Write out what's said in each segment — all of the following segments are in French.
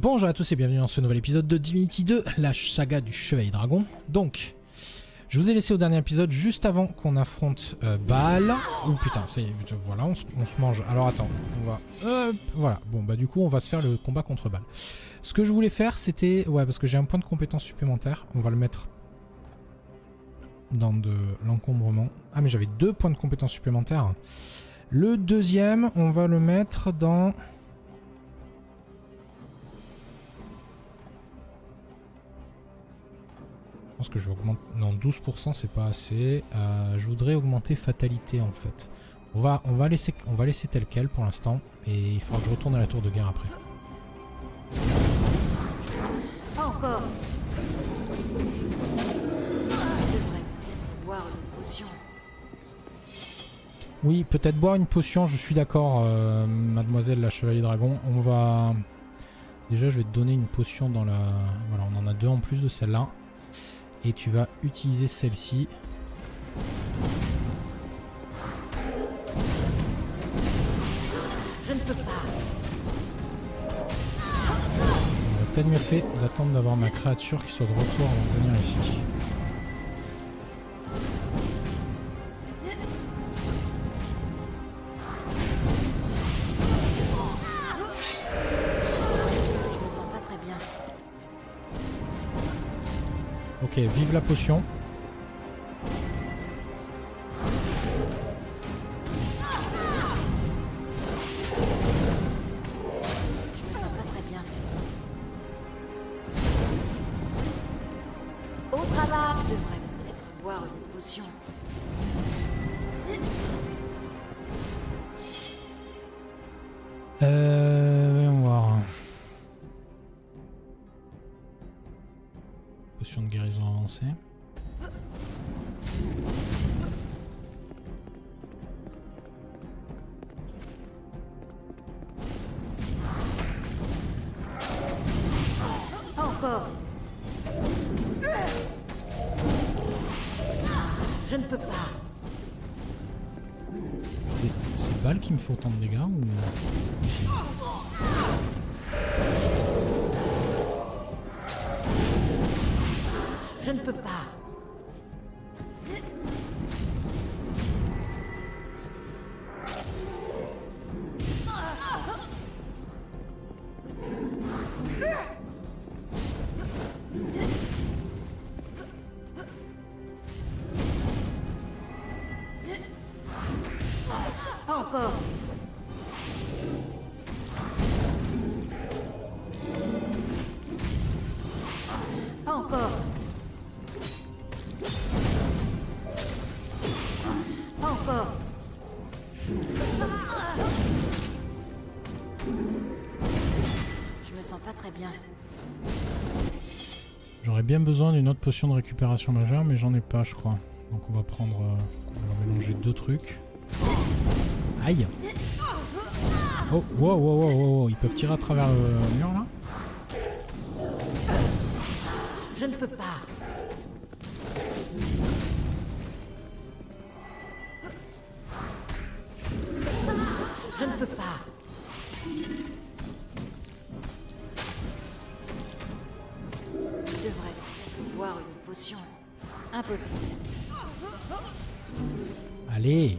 Bonjour à tous et bienvenue dans ce nouvel épisode de Divinity 2, la saga du Chevalier Dragon. Donc, je vous ai laissé au dernier épisode juste avant qu'on affronte Baal. Oh putain, ça y est, voilà, on se mange. Alors attends, on va... voilà, bon bah du coup on va se faire le combat contre Baal. Ce que je voulais faire c'était... Ouais, parce que j'ai un point de compétence supplémentaire, on va le mettre dans de l'encombrement. Ah mais j'avais 2 points de compétence supplémentaires. Le deuxième, on va le mettre dans... Je pense que je vais augmenter... Non, 12% c'est pas assez. Je voudrais augmenter fatalité en fait. On va laisser tel quel pour l'instant. Et il faudra que je retourne à la tour de guerre après. Pas encore. Je devrais peut-être boire une potion. Oui, peut-être boire une potion, je suis d'accord, mademoiselle la Chevalier Dragon. On va... Déjà je vais te donner une potion dans la... Voilà, on en a 2 en plus de celle-là. Et tu vas utiliser celle-ci. Je ne peux pas. On aurait peut-être mieux fait d'attendre d'avoir ma créature qui soit de retour avant de venir ici. Je me sens pas très bien. Ok, vive la potion. Je me sens pas très bien. Au travail. Je devrais peut-être boire une potion. Voyons voir. Potion de guérison avancée. Pas encore. Je ne peux pas. C'est Baal qui me fait autant de dégâts ou... Je ne peux pas. Pas encore. Pas encore. Pas encore. Je me sens pas très bien. J'aurais bien besoin d'une autre potion de récupération majeure, mais j'en ai pas, je crois. Donc on va prendre... on va mélanger 2 trucs. Aïe! Oh, wow, wow, wow, wow, ils peuvent tirer à travers le mur, là? Je ne peux pas. Je ne peux pas. Je devrais peut-être boire une potion. Impossible. Allez!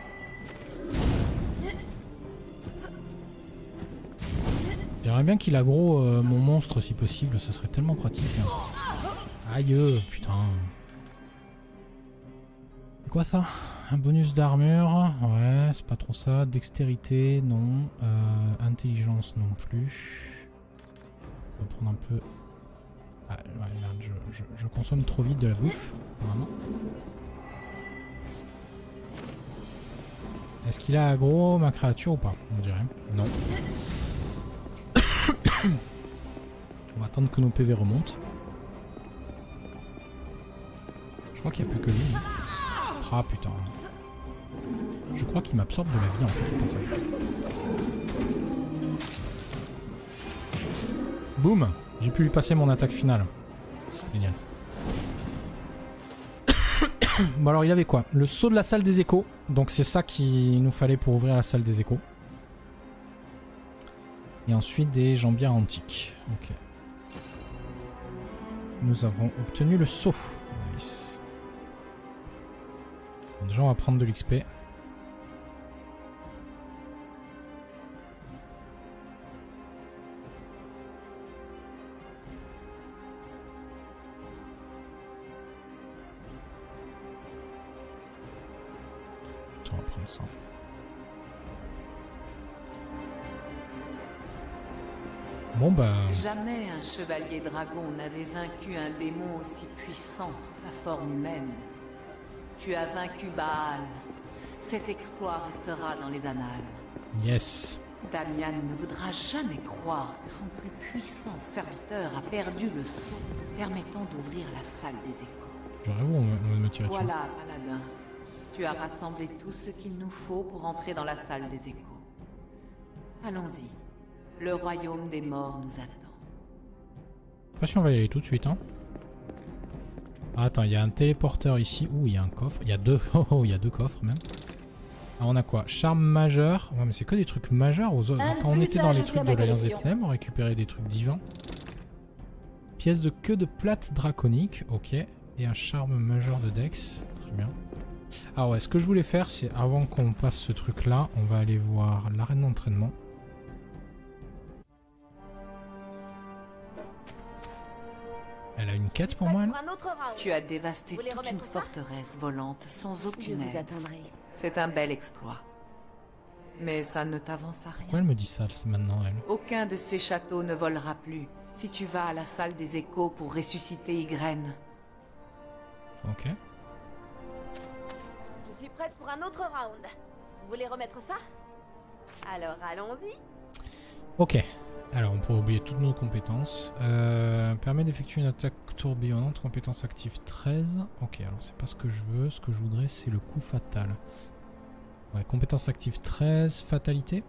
J'aimerais bien qu'il aggro mon monstre si possible, ça serait tellement pratique. Hein. Aïe, putain. C'est quoi ça? Un bonus d'armure? Ouais, c'est pas trop ça. Dextérité, non. Intelligence non plus. On va prendre un peu... Ah ouais, merde, je consomme trop vite de la bouffe. Vraiment. Est-ce qu'il a aggro ma créature ou pas? On dirait. Non. On va attendre que nos PV remontent. Je crois qu'il n'y a plus que lui. Ah putain. Je crois qu'il m'absorbe de la vie en fait au passage. Boum! J'ai pu lui passer mon attaque finale. Génial. Bon alors il avait quoi? Le sceau de la salle des échos. Donc c'est ça qu'il nous fallait pour ouvrir la salle des échos. Et ensuite des jambières antiques. Ok. Nous avons obtenu le saut. Nice. Bon, déjà on va prendre de l'XP. On va prendre ça. Bon bah... Jamais un chevalier dragon n'avait vaincu un démon aussi puissant sous sa forme humaine. Tu as vaincu Baal. Cet exploit restera dans les annales. Yes. Damian ne voudra jamais croire que son plus puissant serviteur a perdu le sceau permettant d'ouvrir la salle des échos. J'aurais vu, on va me tirer dessus. Voilà, Paladin. Tu as rassemblé tout ce qu'il nous faut pour entrer dans la salle des échos. Allons-y. Le royaume des morts nous attend. Je sais pas si on va y aller tout de suite. Hein. Ah, attends, il y a un téléporteur ici. Ouh, il y a un coffre. Il y a deux. Oh, il y a deux coffres même. Alors on a quoi? Charme majeur. Ouais, mais c'est que des trucs majeurs aux autres. Quand on était dans les trucs de l'Alliance des Ténèbres, on récupérait des trucs divins. Pièce de queue de plate draconique. Ok. Et un charme majeur de Dex. Très bien. Ah ouais, ce que je voulais faire, c'est avant qu'on passe ce truc là, on va aller voir l'arène d'entraînement. Elle a une quête pour moi, elle? Tu as dévasté toute une forteresse volante sans aucune aide. C'est un bel exploit. Mais ça ne t'avance à rien. Pourquoi elle me dit ça maintenant, elle? Aucun de ces châteaux ne volera plus si tu vas à la salle des échos pour ressusciter Ygraine. Ok. Je suis prête pour un autre round. Vous voulez remettre ça? Alors allons-y. Ok. Alors on pourrait oublier toutes nos compétences. Permet d'effectuer une attaque tourbillonnante, compétence active 13. Ok, alors c'est pas ce que je veux. Ce que je voudrais, c'est le coup fatal. Ouais, compétence active 13, fatalité.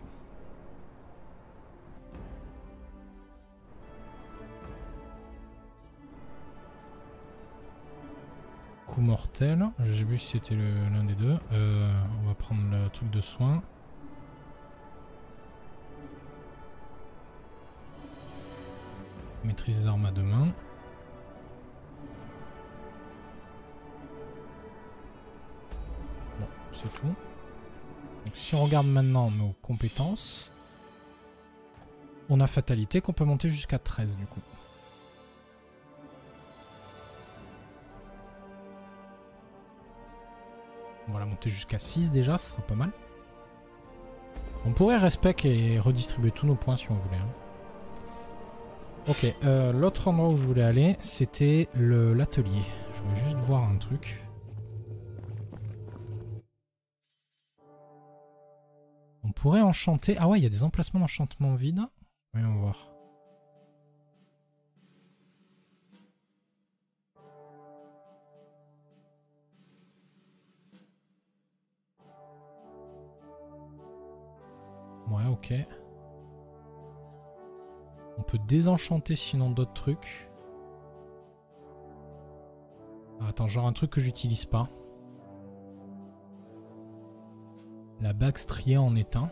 Coup mortel. Je sais plus si c'était l'un des deux. On va prendre le truc de soin. Maîtrise des armes à deux mains. Bon, c'est tout. Donc si on regarde maintenant nos compétences, on a fatalité qu'on peut monter jusqu'à 13 du coup. On va la monter jusqu'à 6 déjà, ce sera pas mal. On pourrait respect et redistribuer tous nos points si on voulait. Hein. Ok, l'autre endroit où je voulais aller, c'était l'atelier. Je voulais juste voir un truc. On pourrait enchanter... Ah ouais, il y a des emplacements d'enchantement vides. Voyons voir. Ouais, ok. On peut désenchanter sinon d'autres trucs. Ah, attends, genre un truc que j'utilise pas. La bague striée en est un.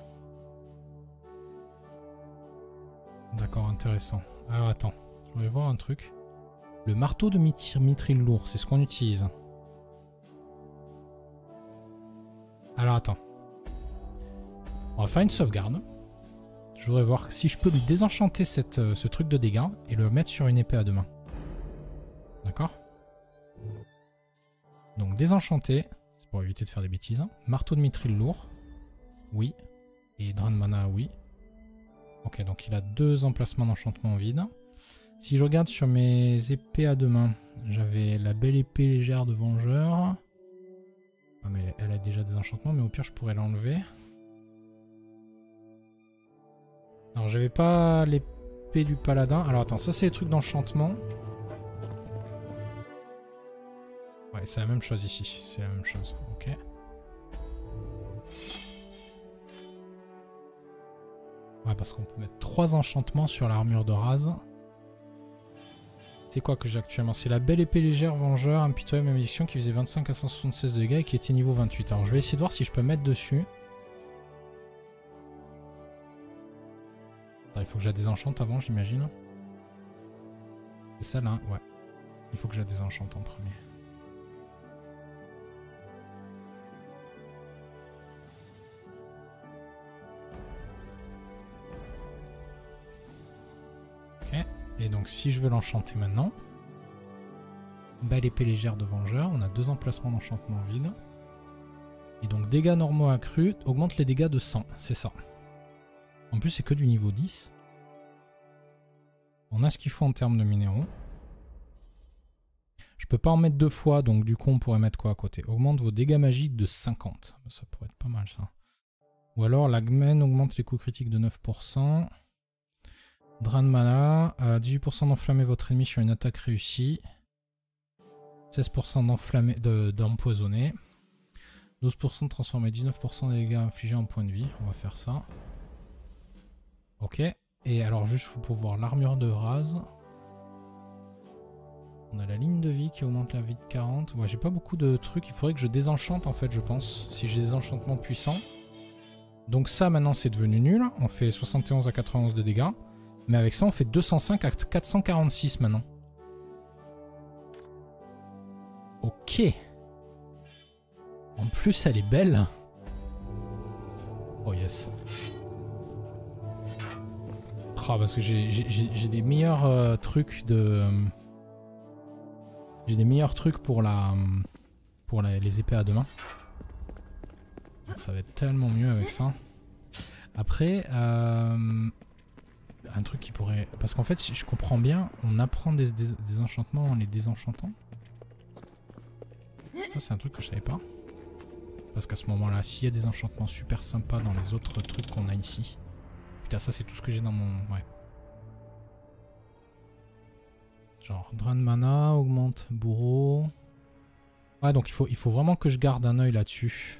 D'accord, intéressant. Alors attends, je vais voir un truc. Le marteau de mithril lourd, c'est ce qu'on utilise. Alors attends. On va faire une sauvegarde. Je voudrais voir si je peux lui désenchanter ce truc de dégâts et le mettre sur une épée à deux mains. D'accord? Donc désenchanter, c'est pour éviter de faire des bêtises. Marteau de mithril lourd, oui. Et drain de mana, oui. Ok, donc il a deux emplacements d'enchantement vides. Si je regarde sur mes épées à deux mains, j'avais la belle épée légère de vengeur. Ah mais elle a déjà des enchantements, mais au pire je pourrais l'enlever. Alors j'avais pas l'épée du paladin. Alors attends, ça c'est les trucs d'enchantement. Ouais, c'est la même chose ici. C'est la même chose. Ok. Ouais, parce qu'on peut mettre 3 enchantements sur l'armure de Raz. C'est quoi que j'ai actuellement? C'est la belle épée légère vengeur, impitoyable malédiction qui faisait 25 à 176 de dégâts et qui était niveau 28. Alors je vais essayer de voir si je peux mettre dessus. Il faut que je la désenchante avant, j'imagine. C'est celle-là, ouais. Il faut que je la désenchante en premier. Ok. Et donc si je veux l'enchanter maintenant, belle épée légère de vengeur, on a 2 emplacements d'enchantement vide. Et donc dégâts normaux accrus, augmente les dégâts de 100, c'est ça. En plus c'est que du niveau 10. On a ce qu'il faut en termes de minéraux. Je peux pas en mettre 2 fois, donc du coup on pourrait mettre quoi à côté? Augmente vos dégâts magiques de 50. Ça pourrait être pas mal ça. Ou alors l'Agmen augmente les coups critiques de 9%. Drain de mana, 18% d'enflammer votre ennemi sur une attaque réussie. 16% d'empoisonner. 12% de transformer 19% des dégâts infligés en points de vie. On va faire ça. Ok. Et alors juste pour voir l'armure de Raz. On a la ligne de vie qui augmente la vie de 40. Ouais, j'ai pas beaucoup de trucs. Il faudrait que je désenchante en fait, je pense. Si j'ai des enchantements puissants. Donc ça maintenant c'est devenu nul. On fait 71 à 91 de dégâts. Mais avec ça on fait 205 à 446 maintenant. Ok. En plus elle est belle. Oh yes. Oh, parce que j'ai des meilleurs trucs de... J'ai des meilleurs trucs pour les épées à deux mains. Donc ça va être tellement mieux avec ça. Après, un truc qui pourrait... Parce qu'en fait, si je comprends bien, on apprend des enchantements en les désenchantant. Ça, c'est un truc que je savais pas. Parce qu'à ce moment-là, s'il y a des enchantements super sympas dans les autres trucs qu'on a ici... Putain, ça, c'est tout ce que j'ai dans mon... Ouais. Genre, drain de mana, augmente bourreau... Ouais, donc il faut vraiment que je garde un œil là-dessus.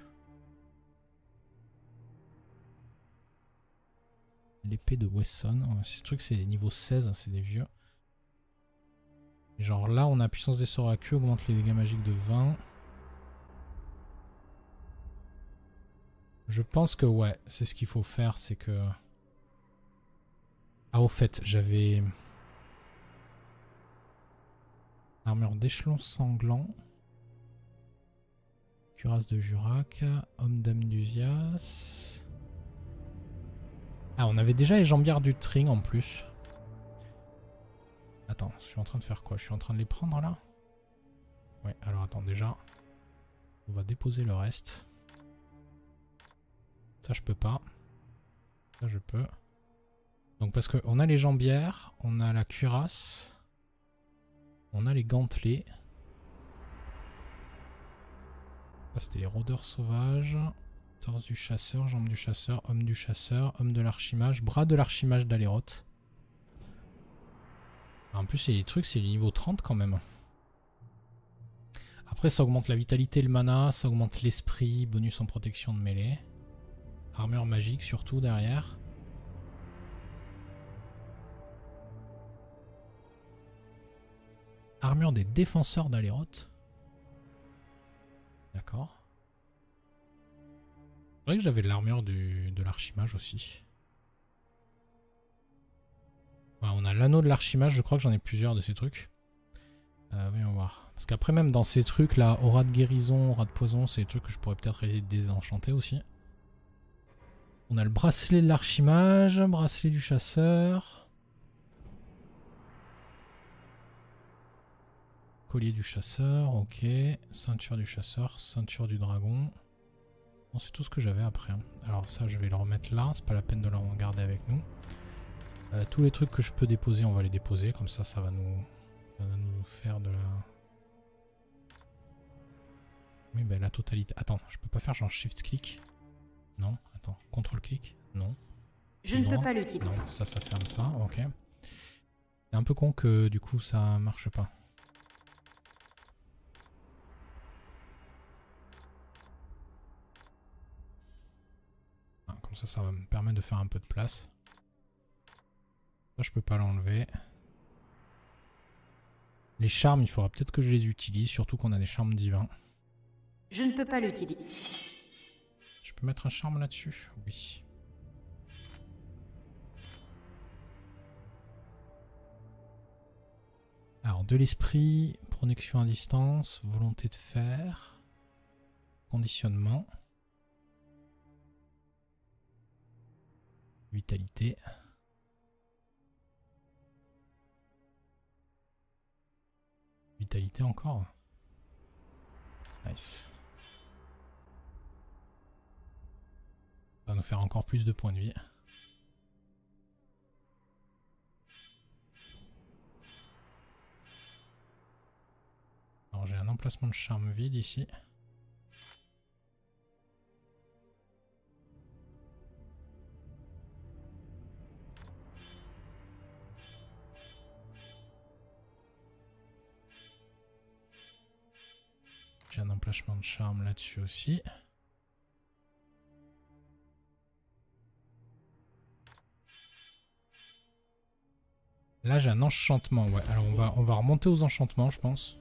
L'épée de Wesson. Ouais, ce truc, c'est niveau 16, hein, c'est des vieux. Et genre là, on a puissance des sorts à queue, augmente les dégâts magiques de 20. Je pense que ouais, c'est ce qu'il faut faire, c'est que... Ah, au fait, j'avais... Armure d'échelon sanglant. Cuirasse de Jurac. Homme d'Amdusias. Ah, on avait déjà les jambières du Tring en plus. Attends, je suis en train de faire quoi? Je suis en train de les prendre là? Ouais, alors attends, déjà. On va déposer le reste. Ça, je peux pas. Ça, je peux. Donc, parce qu'on a les jambières, on a la cuirasse, on a les gantelets. Ça, c'était les rôdeurs sauvages. Torse du chasseur, jambes du chasseur, homme de l'archimage, bras de l'archimage d'Aléroth. En plus, c'est des trucs, c'est le niveau 30 quand même. Après, ça augmente la vitalité et le mana, ça augmente l'esprit, bonus en protection de mêlée. Armure magique surtout derrière. Armure des défenseurs d'Aléroth. D'accord. C'est vrai que j'avais de l'armure de l'archimage aussi. Ouais, on a l'anneau de l'archimage, je crois que j'en ai plusieurs de ces trucs. Voyons voir. Parce qu'après même dans ces trucs là, aura de guérison, aura de poison, c'est des trucs que je pourrais peut-être essayer de désenchanter aussi. On a le bracelet de l'archimage, bracelet du chasseur. Collier du chasseur, ok. Ceinture du chasseur, ceinture du dragon. Bon, c'est tout ce que j'avais après. Hein. Alors ça, je vais le remettre là. C'est pas la peine de le garder avec nous. Tous les trucs que je peux déposer, on va les déposer. Comme ça, ça va nous faire de la... Oui, ben la totalité. Attends, je peux pas faire genre shift-click? Non, attends. Contrôle-click? Non. Je ne peux pas l'utiliser. Non, ça ferme ça, ok. C'est un peu con que du coup ça marche pas. Comme ça va me permettre de faire un peu de place. Ça, je peux pas l'enlever. Les charmes, il faudra peut-être que je les utilise, surtout qu'on a des charmes divins. Je ne peux pas l'utiliser. Je peux mettre un charme là-dessus? Oui. Alors, de l'esprit, protection à distance, volonté de faire, conditionnement, vitalité. Vitalité encore. Nice. Ça va nous faire encore plus de points de vie. Alors j'ai un emplacement de charme vide ici. J'ai un emplacement de charme là-dessus aussi. Là j'ai un enchantement, ouais. Alors on va remonter aux enchantements je pense.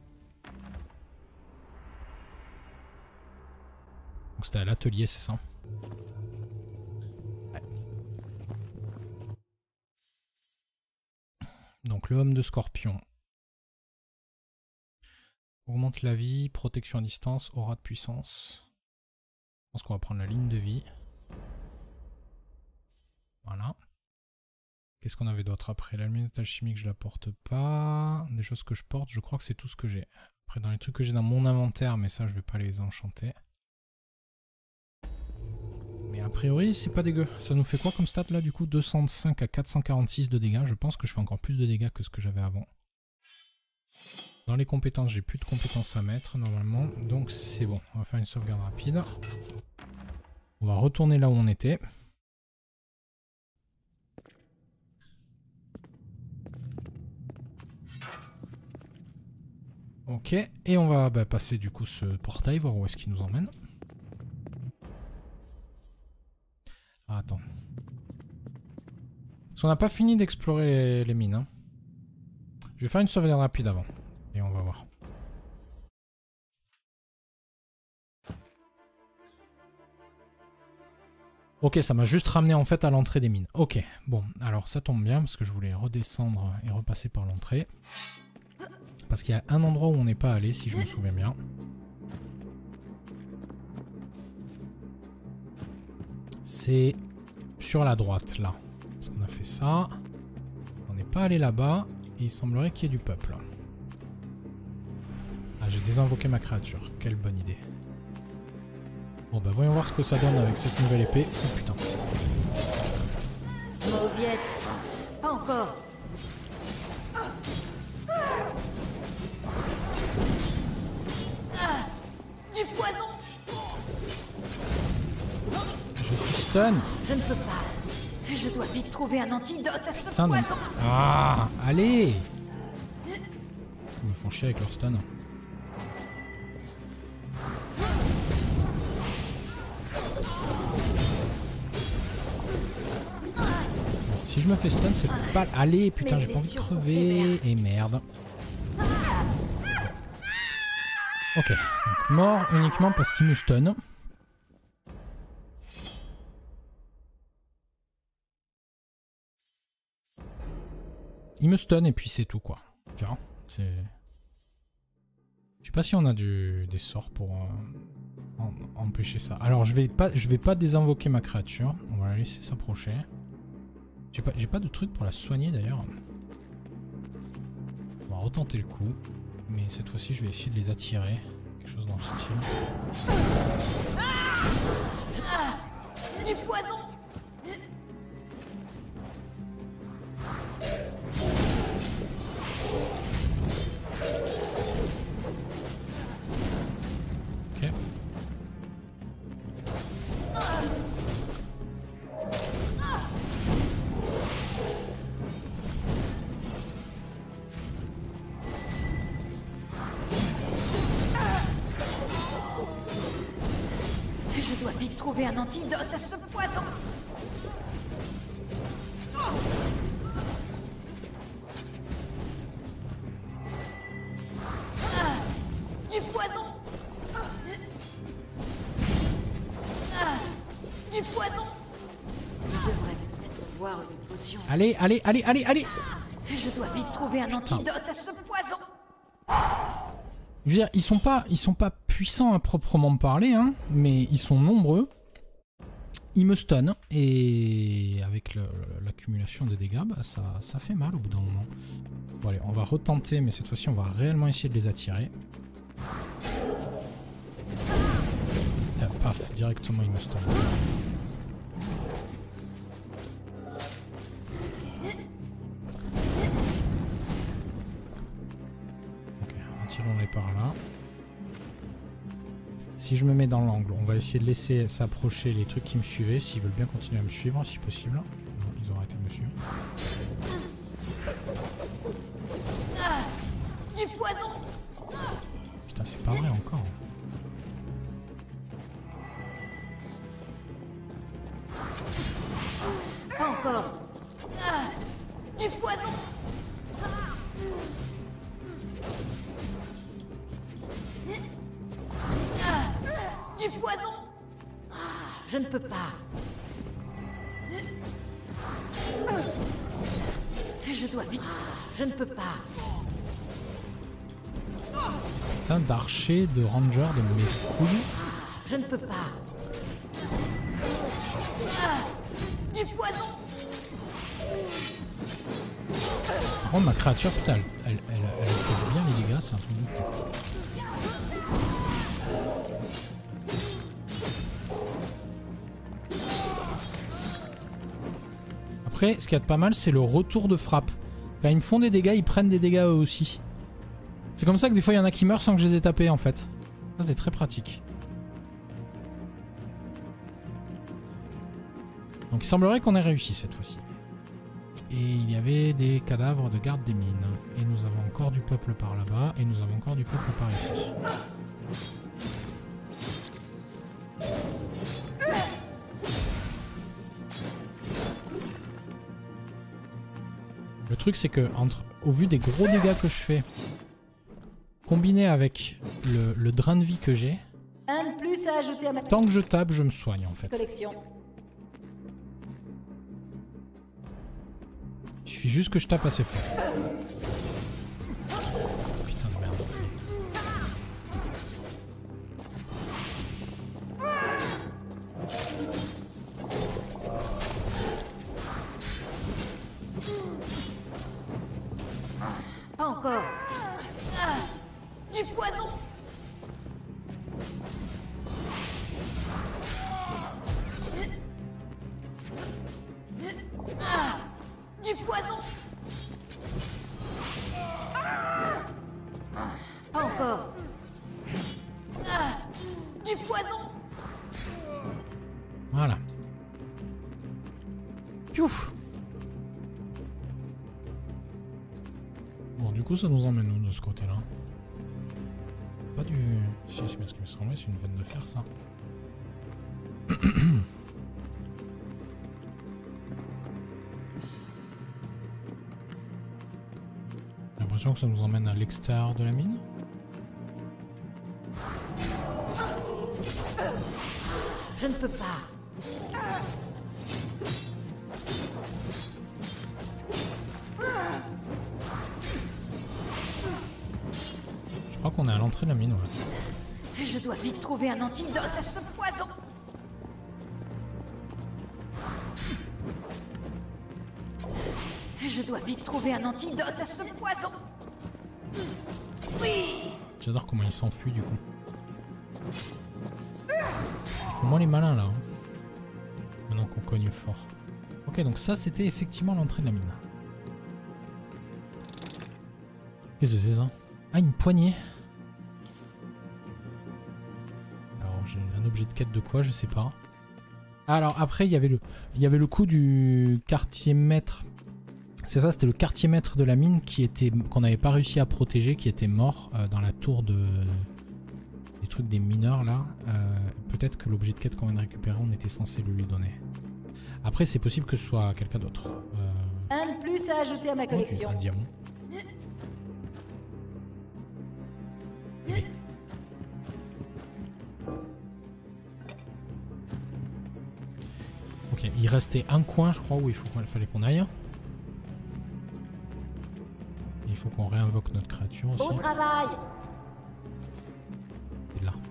Donc c'était à l'atelier, c'est ça? Ouais. Donc le homme de scorpion. Augmente la vie, protection à distance, aura de puissance. Je pense qu'on va prendre la ligne de vie. Voilà. Qu'est-ce qu'on avait d'autre après? L'allumétage chimique, je la porte pas. Des choses que je porte, je crois que c'est tout ce que j'ai. Après, dans les trucs que j'ai dans mon inventaire, mais ça, je vais pas les enchanter. Mais a priori, c'est pas dégueu. Ça nous fait quoi comme stat là du coup? 205 à 446 de dégâts. Je pense que je fais encore plus de dégâts que ce que j'avais avant. Dans les compétences, j'ai plus de compétences à mettre normalement. Donc c'est bon. On va faire une sauvegarde rapide. On va retourner là où on était. Ok. Et on va passer du coup ce portail, voir où est-ce qu'il nous emmène. Ah, attends. Parce qu'on n'a pas fini d'explorer les mines. Hein. Je vais faire une sauvegarde rapide avant. Et on va voir. Ok, ça m'a juste ramené en fait à l'entrée des mines. Ok, bon, alors ça tombe bien parce que je voulais redescendre et repasser par l'entrée. Parce qu'il y a un endroit où on n'est pas allé, si je me souviens bien. C'est sur la droite, là. Parce qu'on a fait ça. On n'est pas allé là-bas. Et il semblerait qu'il y ait du peuple. Ah, j'ai désinvoqué ma créature. Quelle bonne idée. Bon, bah voyons voir ce que ça donne avec cette nouvelle épée. Oh putain. Mauviette. Pas encore. Du poison. Je suis stun. Je ne peux pas. Je dois vite trouver un antidote à ce Putain, poison. Ah, allez. Ils me font chier avec leur stun. Bon, si je me fais stun, c'est pas... Allez, putain, j'ai pas envie de crever. Et merde. Ok, donc mort uniquement parce qu'il nous stun. Il me stun et puis c'est tout quoi. Tu vois, c'est... Je sais pas si on a des sorts pour empêcher ça. Alors je vais pas désinvoquer ma créature. On va la laisser s'approcher. J'ai pas de truc pour la soigner d'ailleurs. On va retenter le coup. Mais cette fois-ci je vais essayer de les attirer. Quelque chose dans le style. Du poison. Ok. Je dois vite trouver un antidote à ce poison. Du poison. Du poison. Je devrais peut-être voir une potion. Allez, allez, allez, allez, allez. Je dois vite trouver un antidote à ce poison. Je veux dire, ils sont pas puissants à proprement parler, hein, mais ils sont nombreux. Ils me stunnent et avec l'accumulation des dégâts, bah, ça fait mal au bout d'un moment. Bon allez, on va retenter, mais cette fois-ci on va réellement essayer de les attirer. Tiens, paf, directement ils me stunnent. Ok, attirons-les par là. Si je me mets dans l'angle, on va essayer de laisser s'approcher les trucs qui me suivaient, s'ils veulent bien continuer à me suivre, si possible. Non, ils ont arrêté de me suivre. Du poison. Putain, c'est pas vrai encore. Pas encore. Du poison. Du poison. Je ne peux pas. Je dois vite. Je ne peux pas. Putain d'archer, de ranger, de mes couilles. Je ne peux pas. Du poison. Par contre, ma créature, putain, elle fait bien les dégâts, c'est un truc de fou. Après, ce qu'il y a de pas mal, c'est le retour de frappe. Quand ils me font des dégâts, ils prennent des dégâts eux aussi. C'est comme ça que des fois, il y en a qui meurent sans que je les ai tapés, en fait. Ça, c'est très pratique. Donc, il semblerait qu'on ait réussi cette fois-ci. Et il y avait des cadavres de garde des mines. Et nous avons encore du peuple par là-bas. Et nous avons encore du peuple par ici. Le truc c'est que au vu des gros dégâts que je fais, combiné avec le drain de vie que j'ai, Un de plus à ajouter à ma tant que je tape, je me soigne en fait. collection. Il suffit juste que je tape assez fort. Putain de merde. Pas encore. Du poison. Du poison. Pas encore. Du poison. Voilà. Piouf. Bon, du coup, ça nous emmène où de ce côté-là? Pas du... Si, c'est bien ce qui me semblait, c'est une veine de fer, ça. J'ai l'impression que ça nous emmène à l'extérieur de la mine. Je ne peux pas. Je crois qu'on est à l'entrée de la mine, ouais. Je dois vite trouver un antidote à ce poison. Je dois vite trouver un antidote à ce poison. Oui. J'adore comment il s'enfuit du coup. Faut-moi les malins là. Hein. Maintenant qu'on cogne fort. Ok, donc ça c'était effectivement l'entrée de la mine. Qu'est-ce que c'est ça? Ah, une poignée. Alors j'ai un objet de quête de quoi, je sais pas. Alors après il y avait le coup du quartier maître. C'est ça, c'était le quartier maître de la mine qu'on n'avait pas réussi à protéger, qui était mort dans la tour des trucs des mineurs là. Peut-être que l'objet de quête qu'on vient de récupérer, on était censé le lui donner. Après, c'est possible que ce soit quelqu'un d'autre. Un de plus à ajouter à ma collection. Un diamant. Ok, il restait un coin, je crois, où il fallait qu'on aille. Il faut qu'on réinvoque notre créature aussi. Au travail! Et là.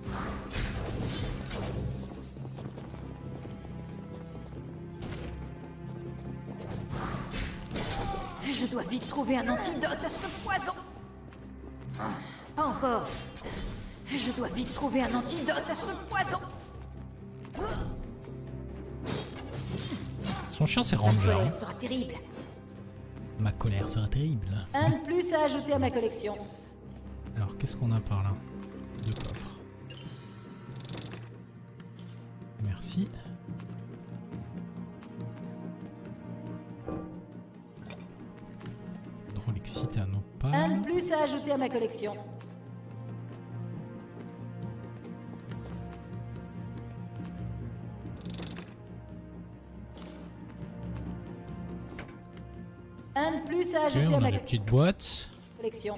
Je dois vite trouver un antidote à ce poison. Pas encore. Je dois vite trouver un antidote à ce poison. Son chien c'est La Ranger. colère Hein. sera terrible. Ma colère sera terrible. Un de plus à ajouter à ma collection. Alors qu'est-ce qu'on a par là? 2 coffres. Merci. Drolexite à nos pas. Un de plus à ajouter à ma collection. Un de plus à Ok, ajouter à on a ma des petites boîtes. collection.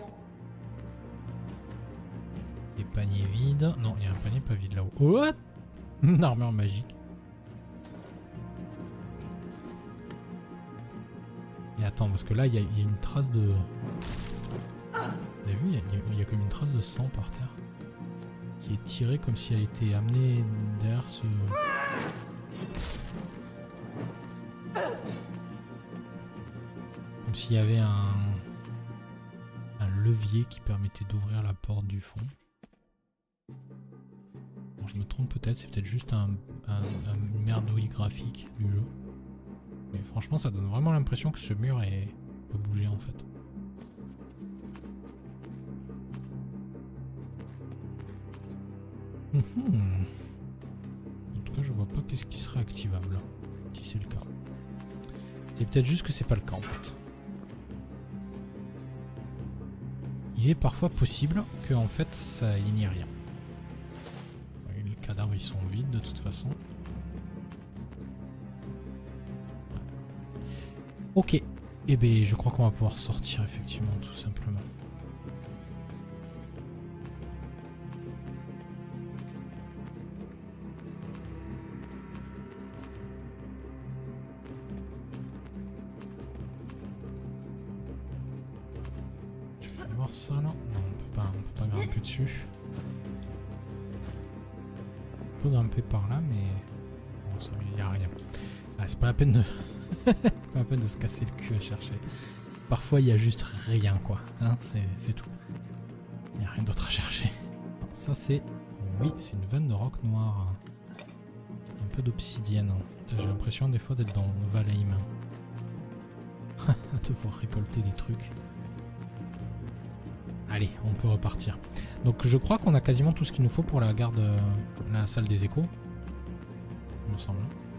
Des paniers vides. Non, il y a un panier pas vide là-haut. What? Une armure magique. Et attends, parce que là, il y a une trace de... Vous avez vu, il y a comme une trace de sang par terre. Qui est tirée comme si elle était amenée derrière ce... Comme s'il y avait un levier qui permettait d'ouvrir la porte du fond. Bon, je me trompe peut-être, c'est peut-être juste une merdouille graphique du jeu. Mais franchement, ça donne vraiment l'impression que ce mur peut bouger en fait. En tout cas, je vois pas qu'est-ce qui serait activable, si c'est le cas. C'est peut-être juste que c'est pas le cas en fait. Il est parfois possible que en fait ça il n'y ait rien. Les cadavres ils sont vides de toute façon. Ok. Et ben je crois qu'on va pouvoir sortir effectivement tout simplement. Ça là, non, on peut pas grimper dessus. On peut grimper par là, mais bon, ça, y a rien. Ah, c'est pas la peine de, pas la peine de se casser le cul à chercher. Parfois, il y a juste rien, quoi. Hein, c'est tout. Il n'y a rien d'autre à chercher. Alors, ça c'est, oui, c'est une veine de roc noir, un peu d'obsidienne. J'ai l'impression des fois d'être dans Valheim. À devoir récolter des trucs. Allez, on peut repartir. Donc je crois qu'on a quasiment tout ce qu'il nous faut pour la garde, la salle des échos. Il me semble.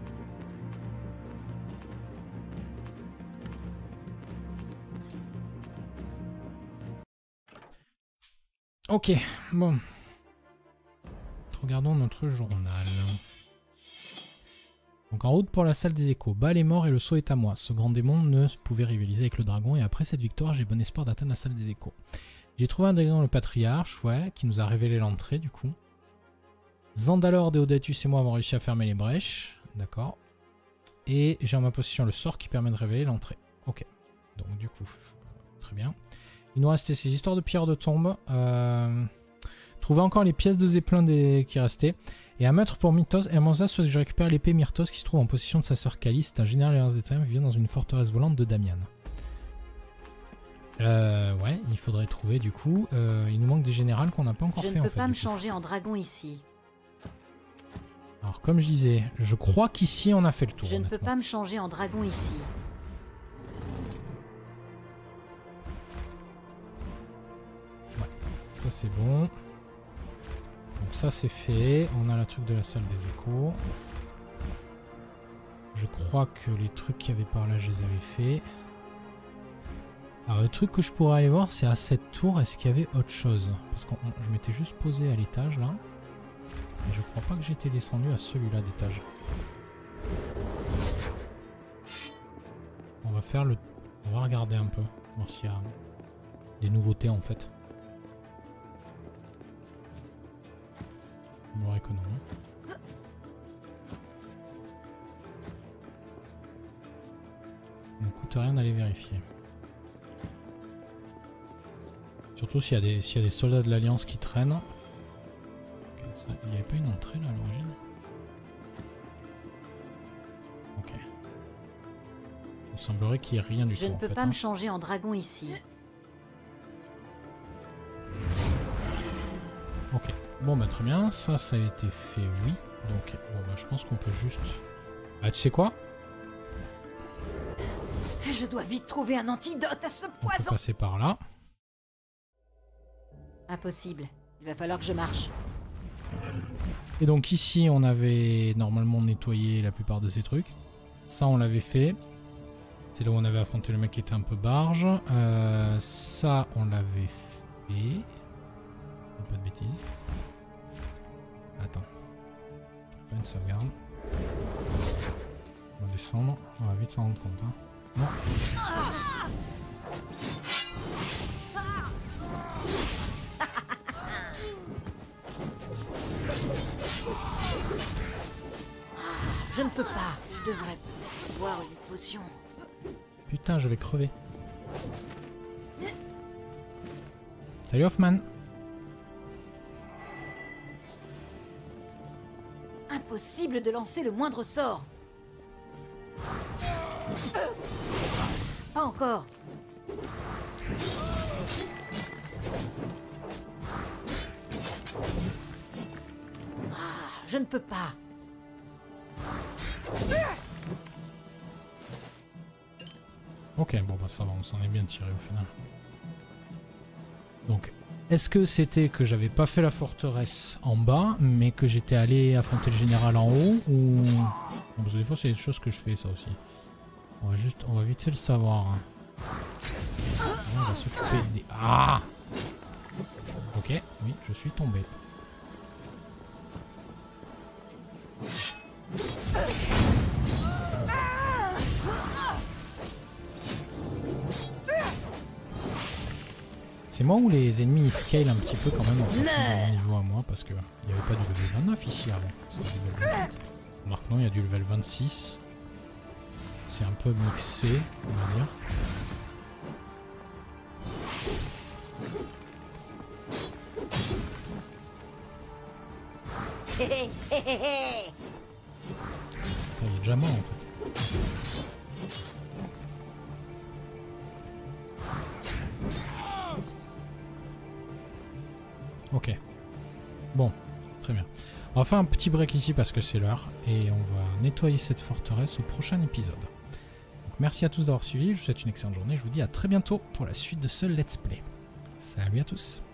Ok, bon. Regardons notre journal. Donc en route pour la salle des échos. Baal est mort et le sceau est à moi. Ce grand démon ne pouvait rivaliser avec le dragon et après cette victoire, j'ai bon espoir d'atteindre la salle des échos. J'ai trouvé un dragon, le patriarche, ouais, qui nous a révélé l'entrée du coup. Zandalor, Deodatus et moi avons réussi à fermer les brèches. D'accord. Et j'ai en ma possession le sort qui permet de révéler l'entrée. Ok. Donc du coup, très bien. Il nous restait ces histoires de pierres de tombe. Trouver encore les pièces de Zeppelin qui restaient. Et un maître pour Mythos. Et à mon sens, soit je récupère l'épée Myrtos qui se trouve en possession de sa sœur Calice. C'est un général des ténèbres qui vient dans une forteresse volante de Damian. Ouais, il faudrait trouver du coup. Il nous manque des générales qu'on n'a pas encore fait. Je ne peux pas me changer en dragon ici. Alors comme je disais, je crois qu'ici on a fait le tour. Je ne peux pas me changer en dragon ici. Ouais, ça c'est bon. Donc ça c'est fait. On a le truc de la salle des échos. Je crois que les trucs qu'il y avait par là, je les avais faits. Alors le truc que je pourrais aller voir, c'est à cette tour, est-ce qu'il y avait autre chose? Parce que je m'étais juste posé à l'étage là. Mais je crois pas que j'étais descendu à celui-là d'étage. On va faire le... On va regarder un peu, voir s'il y a des nouveautés en fait. On verrait que non. Ça ne coûte rien d'aller vérifier. Surtout s'il y a des soldats de l'Alliance qui traînent. Okay, ça, il n'y avait pas une entrée là à l'origine? Ok. Il semblerait qu'il n'y ait rien du tout. Je ne peux pas me changer en dragon ici. Ok. Bon bah très bien. Ça a été fait, oui. Donc bon bah je pense qu'on peut juste... Ah tu sais quoi? Je dois vite trouver un antidote à ce On peut poison. passer par là. Impossible. Il va falloir que je marche. Et donc ici on avait normalement nettoyé la plupart de ces trucs. Ça on l'avait fait. C'est là où on avait affronté le mec qui était un peu barge. Ça on l'avait fait. Pas de bêtises. Attends. On va faire une sauvegarde. On va descendre. On va vite s'en rendre compte. Hein. Non. Je ne peux pas. Je devrais peut-être boire une potion. Putain, je vais crever. Salut Hoffman. Impossible de lancer le moindre sort. Pas encore. Je ne peux pas. Ok, bon bah ça va, on s'en est bien tiré au final. Donc, est-ce que c'était que j'avais pas fait la forteresse en bas, mais que j'étais allé affronter le général en haut, ou... Bon, parce que des fois c'est des choses que je fais ça aussi. On va vite fait le savoir. Hein. On va s'occuper des... Ah! Ok, oui, je suis tombé. C'est moi où les ennemis scale un petit peu quand même en fonction de mon niveau à moi, parce qu'il n'y avait pas du level 29 ici avant. C'est du level 28. Remarque non, il y a du level 26. C'est un peu mixé, on va dire. Il est déjà mort en fait. Ok. Bon, très bien. On va faire un petit break ici parce que c'est l'heure et on va nettoyer cette forteresse au prochain épisode. Donc, merci à tous d'avoir suivi, je vous souhaite une excellente journée, je vous dis à très bientôt pour la suite de ce let's play. Salut à tous.